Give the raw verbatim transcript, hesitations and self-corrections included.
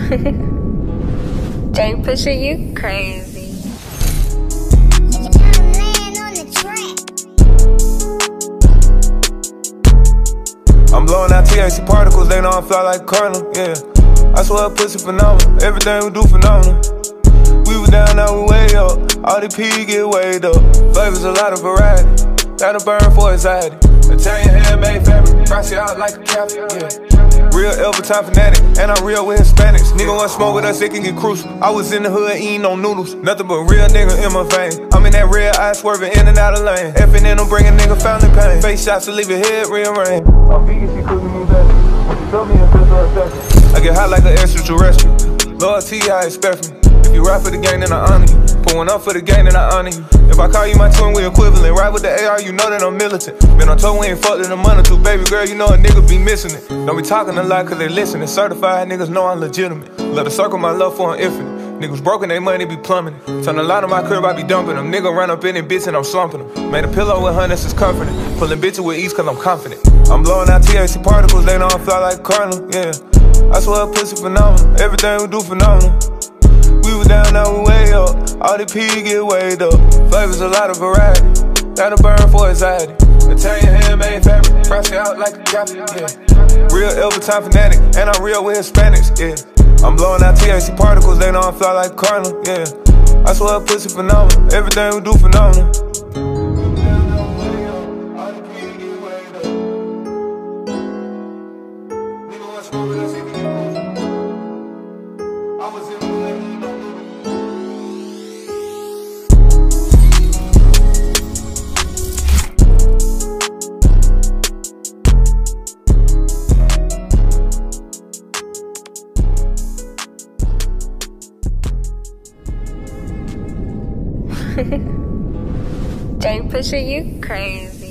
Jay Pusha, you crazy. I'm blowing out T H C particles, they know I fly like a cardinal, yeah. I swear pussy phenomenal, everything we do phenomenal. We was down, now we way up, all the P get weighed up. Flavors a lot of variety, gotta burn for anxiety. Italian handmade fabric, price you out like a Catholic, yeah. Real Elberton fanatic, and I'm real with Hispanics. Nigga want smoke with us, it can get crucial. I was in the hood eating no noodles, nothing but real nigga in my vein. I'm in that red eye swerving in and out of lane. Effing in them bringing nigga family pain. Face shots to leave your head rearranged. I'm vegan, she cooking me better. When she told me in just for a second, I get hot like an extraterrestrial. Loyalty, I expect me. If you ride for the gang, then I honor you. Put one up for the gang, then I honor you. If I call you my twin, we equivalent. Ride with the A R, you know that I'm militant. Been on tour, we ain't fucked in a month or two. Baby girl, you know a nigga be missing it. Don't be talking a lot cause they listening. Certified niggas know I'm legitimate. Let her circle my love for an infinite. Niggas broken, they money be plummeting. Turn a lot of my crib, I be dumping them. Nigga run up in it, bitch, and I'm slumping them. Made a pillow with hundreds, is comforting. Pulling bitches with ease cause I'm confident. I'm blowing out T H C particles, they know I fly like a cardinal, yeah. I swear pussy phenomenal, everything we do phenomenal. We was down, now we way up, all the P get weighed up. Flavors a lot of variety, gotta burn for anxiety. Italian handmade fabric, price you out like a Catholic, yeah. Real Elberton fanatic, and I'm real with Hispanics, yeah. I'm blowing out T H C particles, they know I fly like a cardinal, yeah. I swear pussy phenomenal, everything we do phenomenal. Jay Pusha, you crazy.